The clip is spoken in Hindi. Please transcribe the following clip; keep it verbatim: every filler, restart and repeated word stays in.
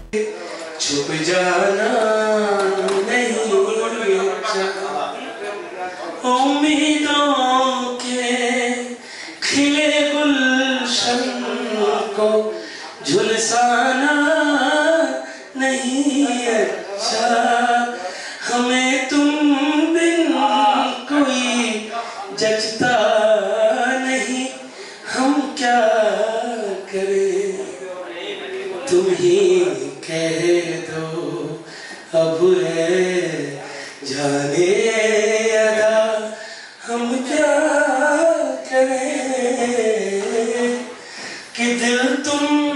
छुप जाना नहीं उम्मीदों के खिले गुलशन को झुलसाना नहीं अच्छा। हमें तुम बिन कोई जचता नहीं, हम क्या करें तुम ही कह दो अब है जाने अदा, हम क्या करें कि दिल तुम